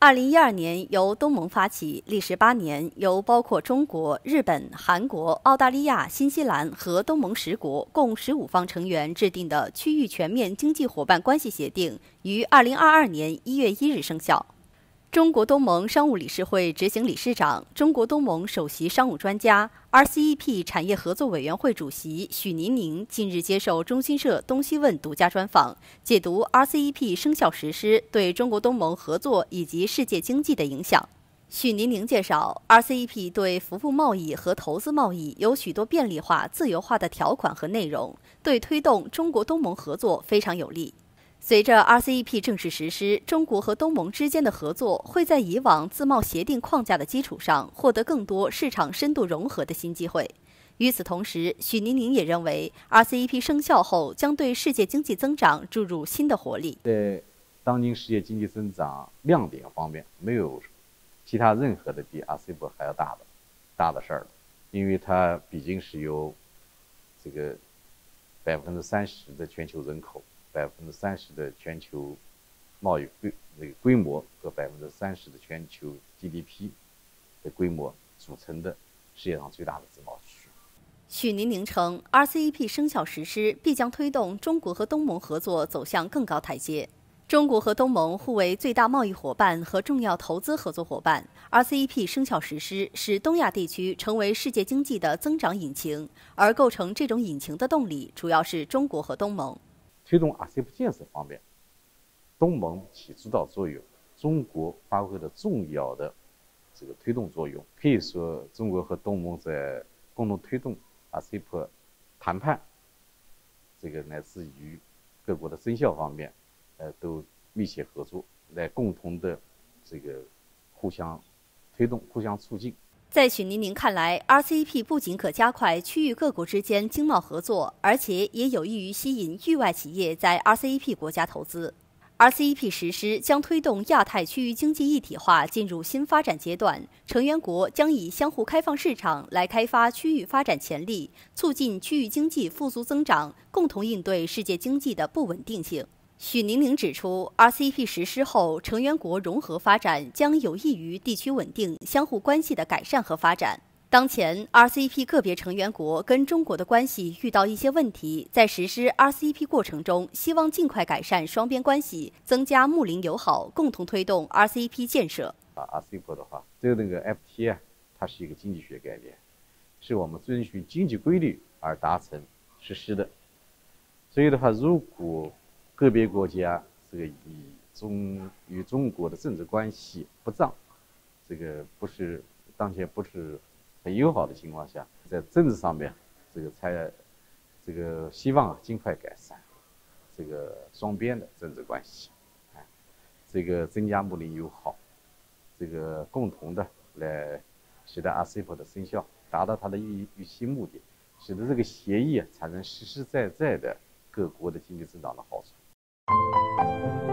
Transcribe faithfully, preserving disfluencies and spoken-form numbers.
二零一二年由东盟发起，历时八年，由包括中国、日本、韩国、澳大利亚、新西兰和东盟十国共十五方成员制定的区域全面经济伙伴关系协定，于二零二二年一月一日生效。中国东盟商务理事会执行理事长、中国东盟首席商务专家、R C E P 产业合作委员会主席许宁宁近日接受中新社东西问独家专访，解读 R C E P 生效实施对中国东盟合作以及世界经济的影响。许宁宁介绍 ，R C E P 对服务贸易和投资贸易有许多便利化、自由化的条款和内容，对推动中国东盟合作非常有利。随着 R C E P 正式实施，中国和东盟之间的合作会在以往自贸协定框架的基础上，获得更多市场深度融合的新机会。与此同时，许宁宁也认为 ，R C E P 生效后将对世界经济增长注入新的活力。 在当今世界经济增长亮点方面，没有其他任何的比 R C E P 还要大的大的事儿了，因为它毕竟是由这个百分之三十的全球人口。百分之三十的全球贸易规那个规模和百分之三十的全球 G D P 的规模组成的世界上最大的自贸区。 许宁宁称 ，R C E P 生效实施必将推动中国和东盟合作走向更高台阶。中国和东盟互为最大贸易伙伴和重要投资合作伙伴。R C E P 生效实施，使东亚地区成为世界经济的增长引擎，而构成这种引擎的动力主要是中国和东盟。 推动 R C E P 建设方面，东盟起主导作用，中国发挥了重要的这个推动作用。可以说，中国和东盟在共同推动 R C E P 谈判，这个乃至于各国的生效方面，呃，都密切合作，来共同的这个互相推动、互相促进。 在许宁宁看来 ，R C E P 不仅可加快区域各国之间经贸合作，而且也有益于吸引域外企业在 R C E P 国家投资。R C E P 实施将推动亚太区域经济一体化进入新发展阶段，成员国将以相互开放市场来开发区域发展潜力，促进区域经济复苏增长，共同应对世界经济的不稳定性。许宁宁指出 ，R C E P 实施后，成员国融合发展将有益于地区稳定、相互关系的改善和发展。当前 ，R C E P 个别成员国跟中国的关系遇到一些问题，在实施 R C E P 过程中，希望尽快改善双边关系，增加睦邻友好，共同推动 R C E P 建设。 啊 ，R C E P 的话，这个那个 F T A 它是一个经济学概念，是我们遵循经济规律而达成实施的。所以的话，如果个别国家这个以中与中国的政治关系不当，这个不是当前不是很友好的情况下，在政治上面，这个才这个希望啊尽快改善这个双边的政治关系，啊，这个增加睦邻友好，这个共同的来使得 R C E P 的生效达到它的预预期目的，使得这个协议啊产生实实在在的各国的经济增长的好处。